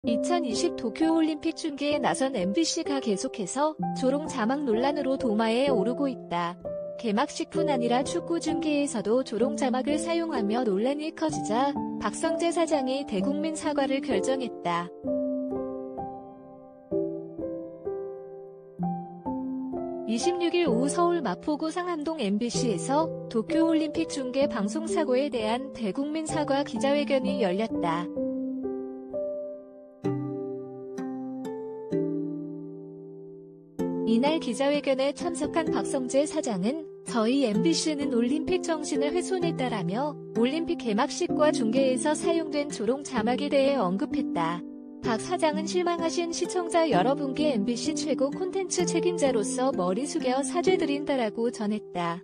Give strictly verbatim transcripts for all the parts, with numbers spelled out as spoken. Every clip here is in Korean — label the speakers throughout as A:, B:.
A: 이천이십 도쿄올림픽 중계에 나선 엠비씨가 계속해서 조롱 자막 논란으로 도마에 오르고 있다. 개막식뿐 아니라 축구 중계에서도 조롱 자막을 사용하며 논란이 커지자 박성재 사장이 대국민 사과를 결정했다. 이십육일 오후 서울 마포구 상암동 엠비씨에서 도쿄올림픽 중계 방송 사고에 대한 대국민 사과 기자회견이 열렸다. 이날 기자회견에 참석한 박성재 사장은 저희 엠비씨는 올림픽 정신을 훼손했다라며 올림픽 개막식과 중계에서 사용된 조롱 자막에 대해 언급했다. 박 사장은 실망하신 시청자 여러분께 엠비씨 최고 콘텐츠 책임자로서 머리 숙여 사죄드린다라고 전했다.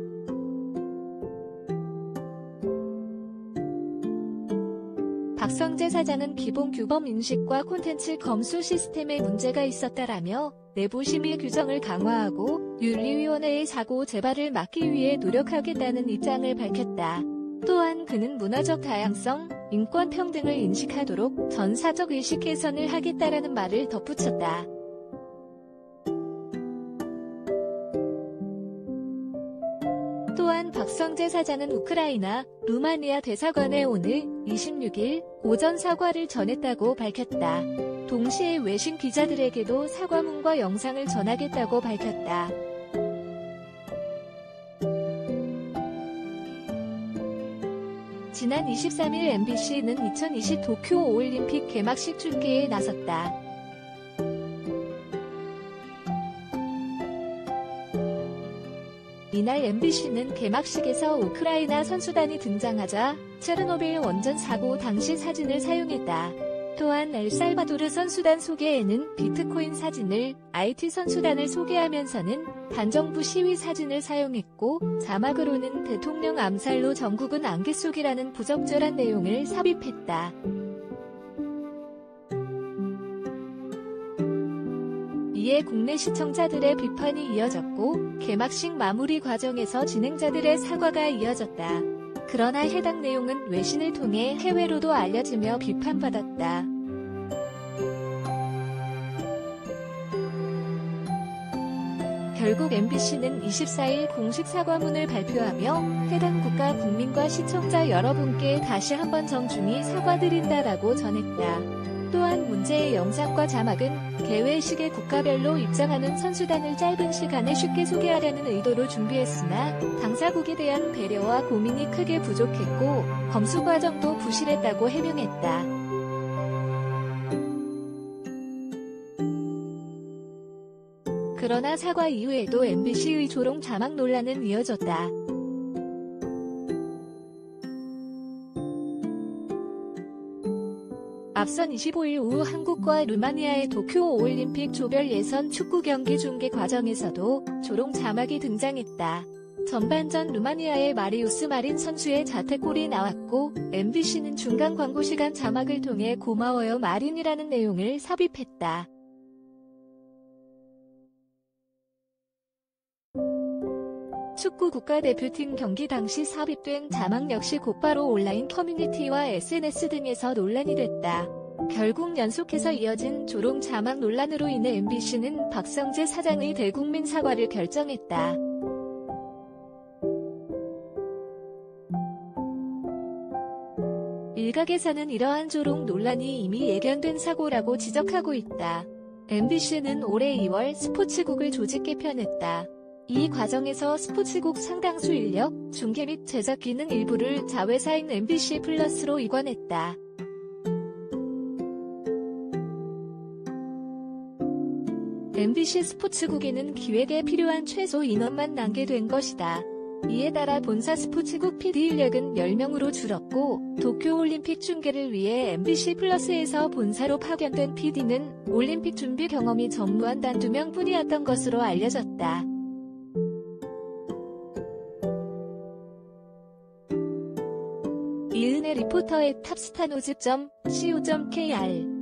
A: 박성재 사장은 기본 규범 인식과 콘텐츠 검수 시스템에 문제가 있었다라며 내부 심의 규정을 강화하고 윤리위원회의 사고 재발을 막기 위해 노력하겠다는 입장을 밝혔다. 또한 그는 문화적 다양성, 인권 평등을 인식하도록 전사적 의식 개선을 하겠다라는 말을 덧붙였다. 또한 박성재 사장은 우크라이나, 루마니아 대사관에 오늘 이십육일 오전 사과를 전했다고 밝혔다. 동시에 외신 기자들에게도 사과문과 영상을 전하겠다고 밝혔다. 지난 이십삼일 엠비씨는 이천이십 도쿄올림픽 개막식 중계에 나섰다. 이날 엠비씨는 개막식에서 우크라이나 선수단이 등장하자 체르노빌 원전 사고 당시 사진을 사용했다. 또한 엘살바도르 선수단 소개에는 비트코인 사진을, 아이티 선수단을 소개하면서는 반정부 시위 사진을 사용했고 자막으로는 대통령 암살로 전국은 안개 속이라는 부적절한 내용을 삽입했다. 이에 국내 시청자들의 비판이 이어졌고 개막식 마무리 과정에서 진행자들의 사과가 이어졌다. 그러나 해당 내용은 외신을 통해 해외로도 알려지며 비판받았다. 결국 엠비씨는 이십사일 공식 사과문을 발표하며 해당 국가 국민과 시청자 여러분께 다시 한번 정중히 사과드린다라고 전했다. 또한 문제의 영상과 자막은 개회식에 국가별로 입장하는 선수단을 짧은 시간에 쉽게 소개하려는 의도로 준비했으나 당사국에 대한 배려와 고민이 크게 부족했고 검수 과정도 부실했다고 해명했다. 그러나 사과 이후에도 엠비씨의 조롱 자막 논란은 이어졌다. 앞선 이십오일 오후 한국과 루마니아의 도쿄올림픽 조별 예선 축구 경기 중계 과정에서도 조롱 자막이 등장했다. 전반전 루마니아의 마리우스 마린 선수의 자책골이 나왔고 엠비씨는 중간 광고 시간 자막을 통해 고마워요 마린이라는 내용을 삽입했다. 축구 국가대표팀 경기 당시 삽입된 자막 역시 곧바로 온라인 커뮤니티와 에스엔에스 등에서 논란이 됐다. 결국 연속해서 이어진 조롱 자막 논란으로 인해 엠비씨는 박성재 사장의 대국민 사과를 결정했다. 일각에서는 이러한 조롱 논란이 이미 예견된 사고라고 지적하고 있다. 엠비씨는 올해 이월 스포츠국을 조직 개편했다. 이 과정에서 스포츠국 상당수 인력, 중계 및 제작 기능 일부를 자회사인 엠비씨 플러스로 이관했다. 엠비씨 스포츠국에는 기획에 필요한 최소 인원만 남게된 것이다. 이에 따라 본사 스포츠국 피디 인력은 열 명으로 줄었고 도쿄올림픽 중계를 위해 엠비씨 플러스에서 본사로 파견된 피디는 올림픽 준비 경험이 전무한 단 두 명뿐이었던 것으로 알려졌다. 이은혜 리포터의 탑스타노즈 닷 씨오 닷 케이알